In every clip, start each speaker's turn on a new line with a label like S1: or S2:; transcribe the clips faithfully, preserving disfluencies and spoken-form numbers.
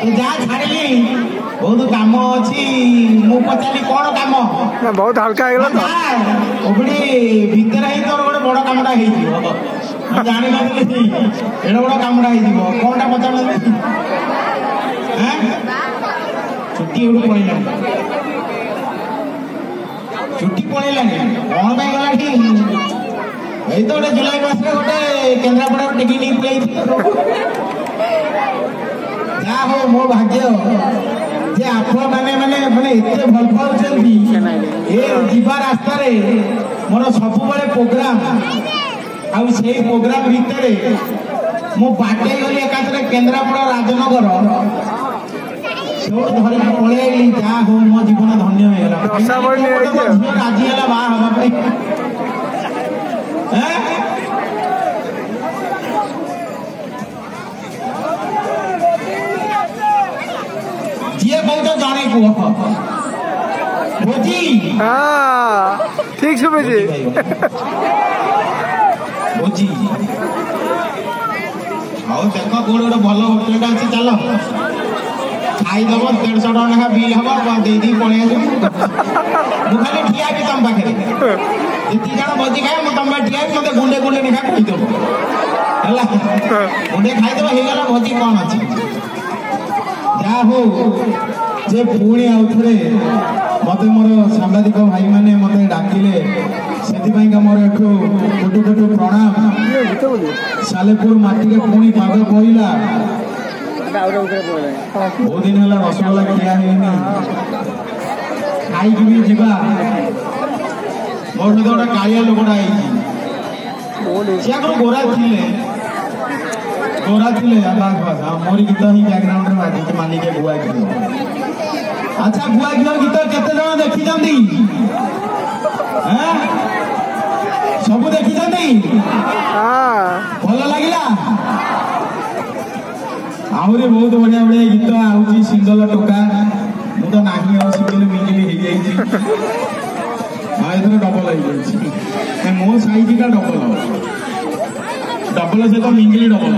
S1: जा छाड़ी बहुत काम अच्छी मु पचारि कौन काम
S2: बहुत हल्का हो
S1: भीतर ही तोर गोटे बड़ कामटा हो जानी नी एड़ा बड़ कामटा हो कौनटा पचार छुट्टी एवढू पड़ेगा छुट्टी पड़ेगा कौन गला ये तो गोटे जुलाई मास गोटे केन्द्रापड़ा टेकी नहीं पड़े जा हो मो भाग्य जे आपण माने माने माने एते भल पाउछंती ए जीवा रास्ता रे मोर सब बेले प्रोग्राम आ सेही प्रोग्राम भितरे मो बाटे गली एकातरे केन्द्रापड़ा राजनगर सो धरि पळे आइली जा हो मो जीवन धन्य हो गेला राजी हला बा हवा पे हैं ये बहुत जाने को भोजी
S2: हाँ ठीक से भोजी
S1: भोजी आओ देखो कोड गोटे भल होटल टा अच्छी चल खाईदब देढ़ सौ टका बिल हम दे दी पड़े मुझे खाली ठिया भी तुम पाखे जी जन भोजी खाए मुझे तुम ठिया मत गुंडे गुंडे निखा खाईदेव है गुंडे खाईदेव हो गला भोजी कौन अच्छी जा हो जे पुणी आउ थे मत मोर सांबादिक भाई माने मत डाकिले से मोर एक कोटि कोटि प्रणाम सालेपुर माटी के पुणी पाग पड़ा बहुत दिन है रसगोला खिया खाई भी जीवा मोर सहित गोटे कालिया लोकटा सी आगे गोरा थी गोरा थिले बास बास मोर गीत ही बैकग्राउंड में बाजी मालिक गुआ घी अच्छा गुआ घी गीत केते जन देखी जंदी हैं सब देखी जंदी
S2: हां
S1: भल लागिला आहुरी बहुत बढ़िया बढ़िया गीत आउची सिंगल टोका मु तो नाही हो सिंगल मिंगल हे जाई छी हां इधर डबल हे जाई छी मो साइज का डबल डबल से तो मिंगली डबल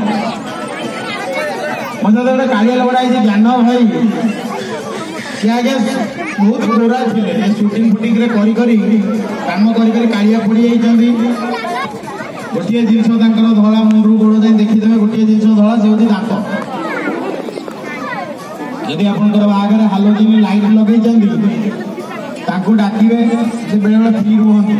S1: मतलब गोटे कालिया लोड़ा ज्ञान भाई सी आगे बहुत गोरा थे सुटिंग फुटिंग करी करी काम करी करी कालिया पड़ी जाती गोटे जिनस धला मुंडू गोड़ जाए देखीदे गोटे जिन धला से हूँ दांत यदि आपंकर बाहर हालोजिन लाइट लगे डाके से बेले बेले फ्री रुहत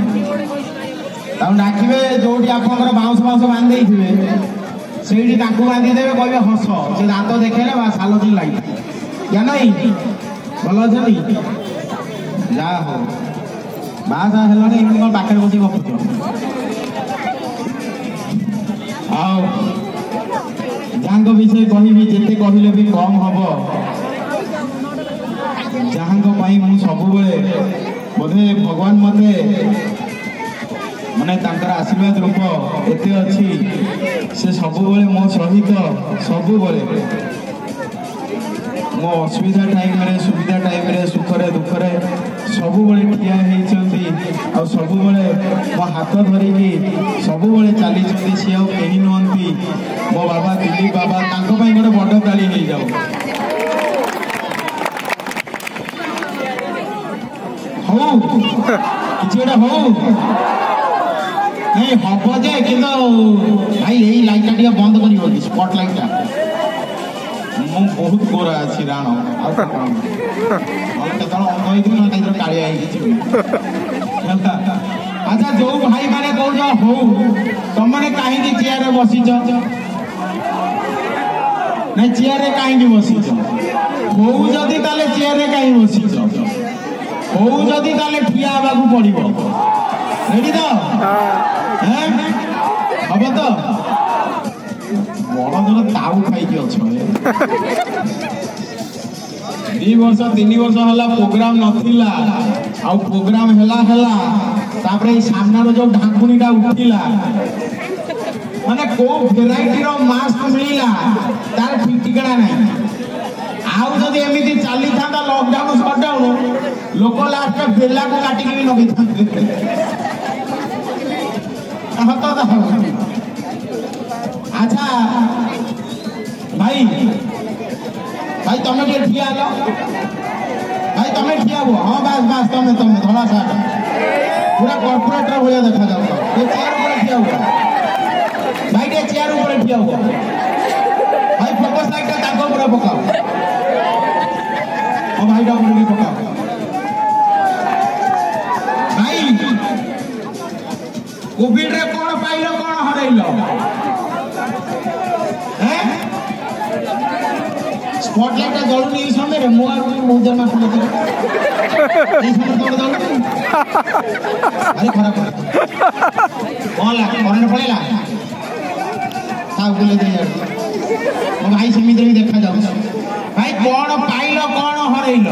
S1: डाके जो आप बाउंस बाउंस बांधे से बांधीदे कहे हस से दांत देखेले बस हालोजिन लाइट या नहीं भल अच्छी जा हो बासा है पाखे बस गपुच जहाँ विषय कहबी जिते कहले भी कम हम जहाँ सब बोधे भगवान मते माने तांकर आशीर्वाद रूप एते अच्छी से सब मो सहित सब मो असुविधा टाइम रे सुविधा टाइम रे सुखरे दुखरे सब ठिया होती सब मो हाथ धरिकी सब चली सी आई नुहति मो बाबा दिलीप बाबा गोटे बड़ गाड़ी नहीं जाओ हो कि हो नहीं हम जे कि भाई यही लाइटा टे बंद कर स्पट लाइटा मु बहुत गोरा अच्छी राण कालिया अच्छा जो भाई मैंने कौन हो तुमने कहीं चेयर बसीच नहीं चेयर कहीं बसीच हो जदि चेयर कहीं बसीच हो जदि ठिया हवा पड़ो रेडी तो हम तो बड़ जन ताऊ खाई अछ दी वर्ष तीन वर्ष है प्रोग्राम नथिला आ प्रोग्राम हला हला तापरे सामना रो जो ढाकुनीटा उठिला माने को वेराइटी रो मास्क मिलिला तार ठीक ठिकाना नहीं आउ जदि एमिति चली था लॉकडाउन शटडाउन लोक लास्ट बेला को काटिक भी लगे अच्छा भाई भाई तुम टे ठिया लो भाई तुम ठिया हुआ हाँ बस बस तुम तुम धड़ा साट पूरा कॉर्पोरेटर भाया देखा जाओ चेयर ऊपर ठिया हुआ भाई टे चेयर ऊपर ठिया हुआ भाई फोकस लाइट ताको पूरा पकाओ और भाई टा ऊपर भी पकाओ भाई कोविड रे कौन पाइलो कौन हरैलो हैं स्पॉटलाइट जळु नहीं समय रे मो आरो मौजर मास मते ई समय तो जळु अरे खराब कौन ला करंट पड़ेला ता बोले दे यार मो भाई समिति भी देखा जाऊ भाई कौन पाइलो कौन हरैलो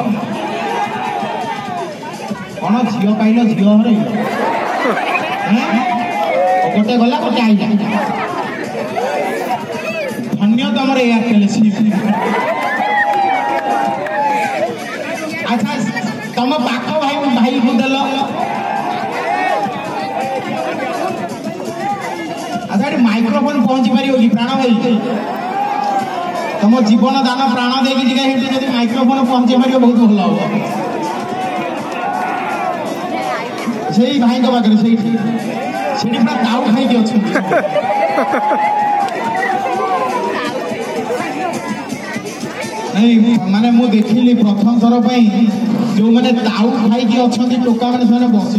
S1: कौन झियो पाइलो झियो हरैलो हैं गोटे गला गोटे आइला धन्य तुम एयरटेल सिम अच्छा तुम पाख भाई भाई को देल अच्छा माइक्रोफोन पहुंची पार कि प्राण भाई तुम जीवन दान प्राण देखिए माइक्रोफोन पहुंची पार बहुत भल हम से भाई पाखे से पूरा ताऊ खाई अच्छा नहीं माने मु देखिली प्रथम थर जो मैंने ताऊ खाई अच्छा टोका मैंने बसी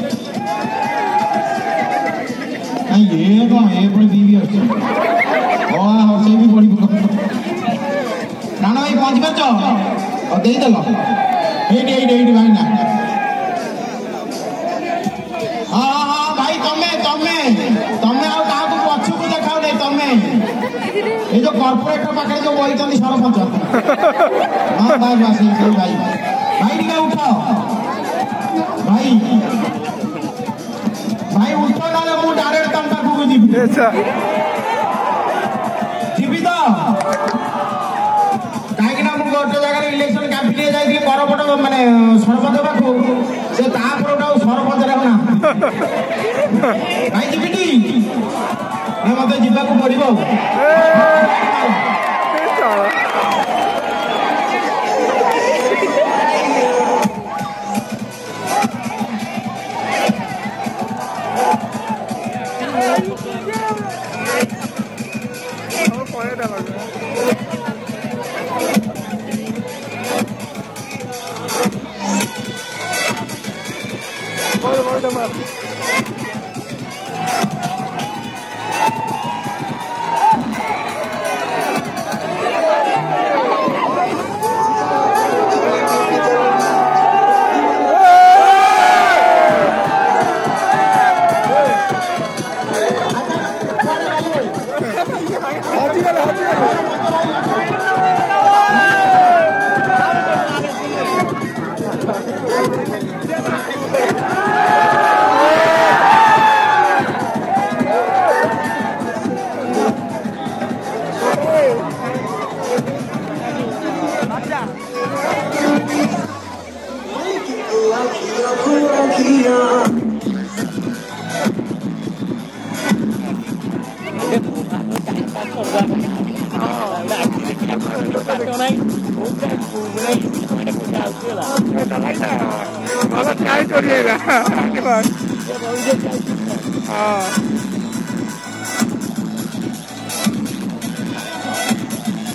S1: ये कौन ये पुणी बीवी अच्छे हाँ से भी बड़ी प्राण भाई पहुंच पार और देदेल ये भाई ना हाँ हाँ भाई तमें तमें तमें आ पछू को देखाओ नहीं तमें ये जो कॉर्पोरेटर पाखे जो बही सरपंच हाँ भाई बस भाई भाई टे उठाओ भाई भाई उठ ना मुझे डायरेक्ट तुम पाखक जी जीवी तो कहीं गोटे जगह इलेक्शन कैंपेन जाइए बरपट मानने सरपंच पाखु से सरपंच ना भाई जीवी मत जावाक पड़ो
S2: Malah kaya tu dia lah. हाँ